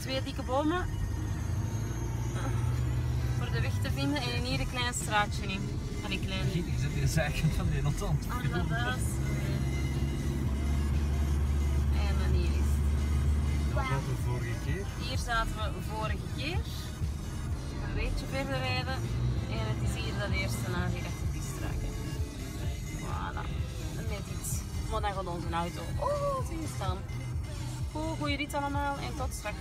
2 dikke bomen voor de weg te vinden en hier een klein straatje in. Allee, klein. Je zit hier zaken van die notant. Inderdaad. En dan hier is het. Dat was de vorige keer. Hier zaten we vorige keer. Een beetje verder rijden. En het is hier dat eerste nagerecht op die straat. Voilà. Net iets. Maar dan gaat onze auto. Oh, zie je staan. Goed, goeie rit allemaal en tot straks.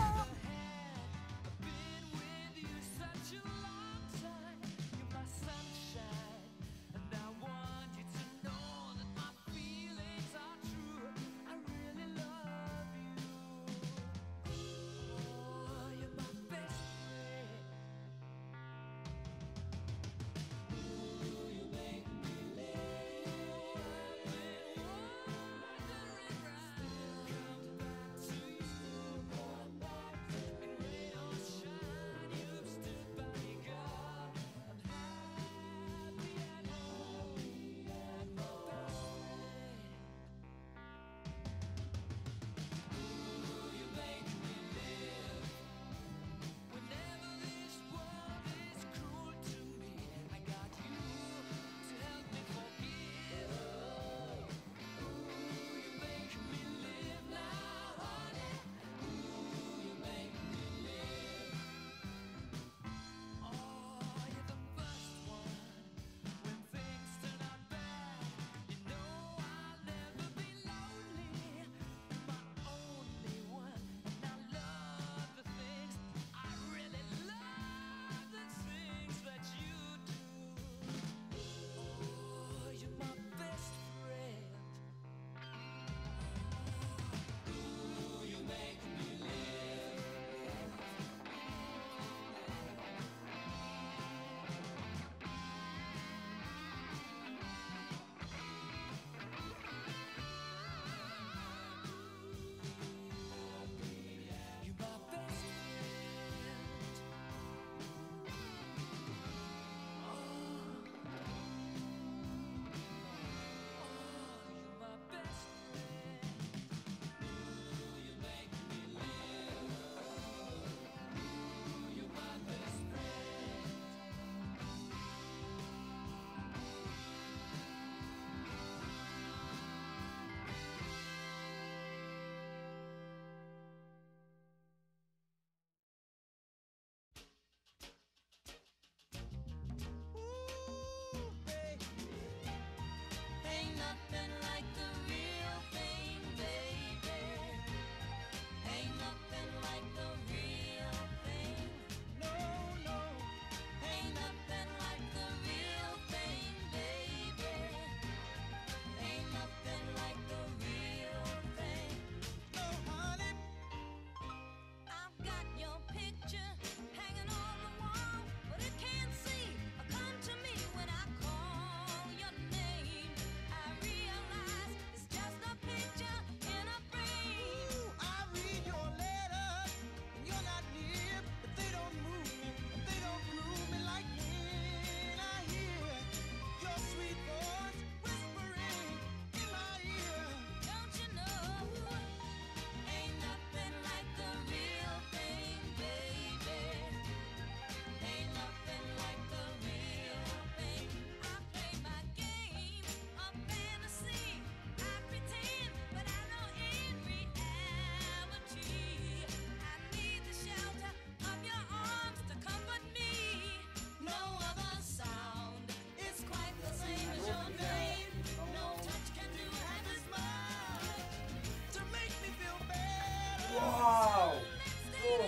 Wauw! Oh.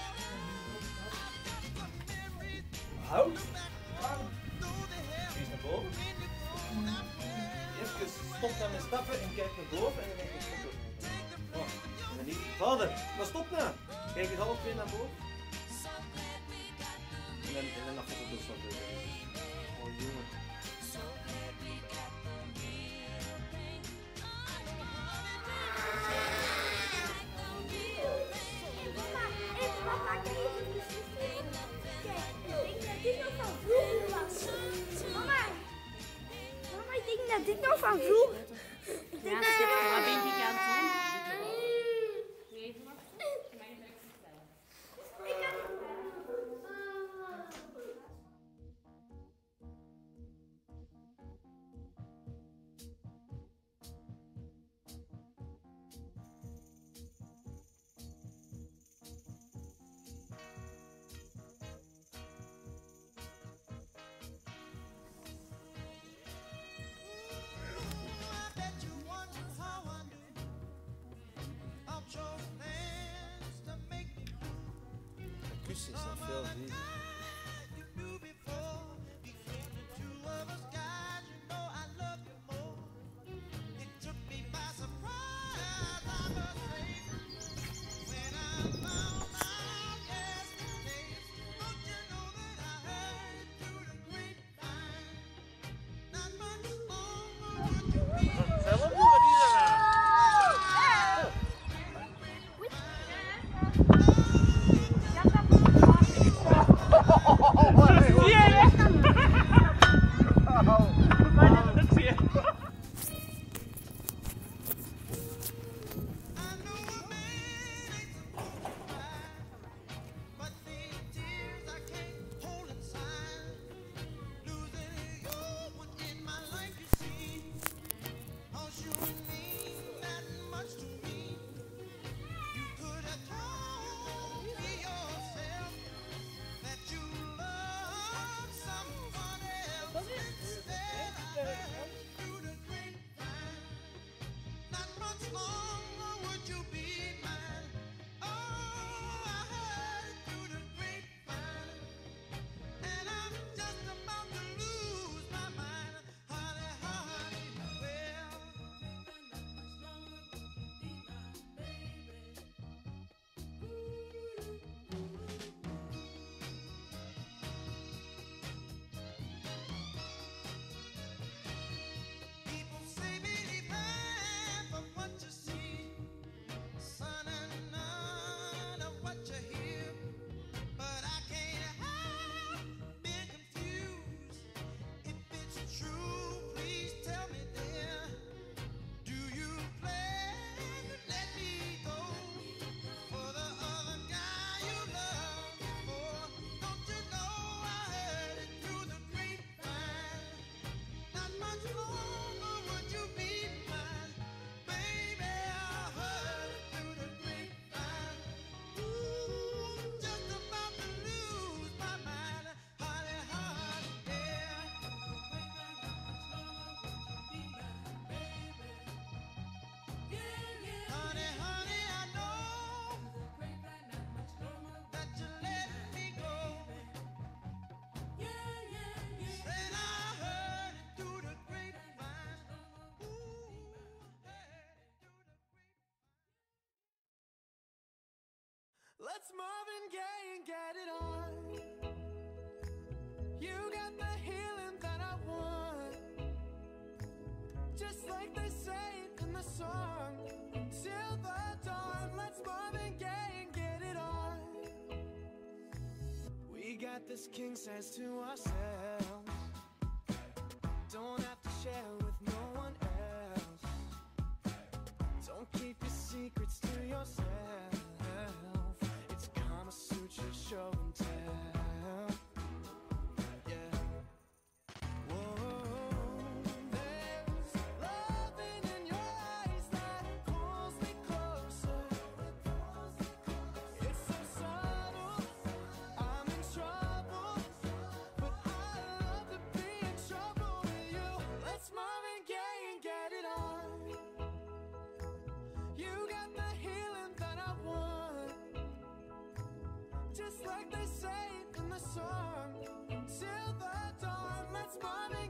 Hout? Eens naar boven. Even stop met stappen en kijk naar boven en dan denk ik stop. Oh, en dan niet. Vader, maar stop nou! Kijk eens alle twee naar boven. En dan gaat het dus wat doen. Oh jongen. Dit nog van vroeger. Ja, wat denk ik aan het doen? Juicy is dat veel niet. Let's Marvin Gaye and get it on. You got the healing that I want, just like they say in the song. Till the dawn, let's Marvin Gaye and get it on. We got this king size to ourselves, don't have to share with no one else. Don't keep your secrets to yourself. Show and tell, yeah. Whoa, there's loving in your eyes that pulls me closer. It's so subtle, I'm in trouble, but I love to be in trouble with you. Let's Marvin Gaye and get it on. You got the healing that I want, just like they say in the song. Till the dawn, let's Marvin